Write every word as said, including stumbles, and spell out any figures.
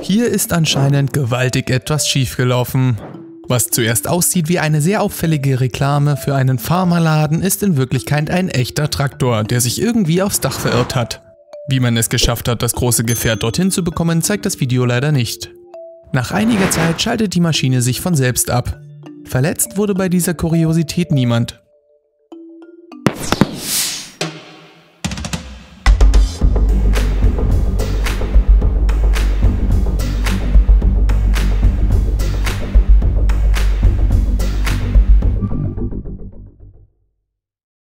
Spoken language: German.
Hier ist anscheinend gewaltig etwas schiefgelaufen. Was zuerst aussieht wie eine sehr auffällige Reklame für einen Pharmaladen, ist in Wirklichkeit ein echter Traktor, der sich irgendwie aufs Dach verirrt hat. Wie man es geschafft hat, das große Gefährt dorthin zu bekommen, zeigt das Video leider nicht. Nach einiger Zeit schaltet die Maschine sich von selbst ab. Verletzt wurde bei dieser Kuriosität niemand.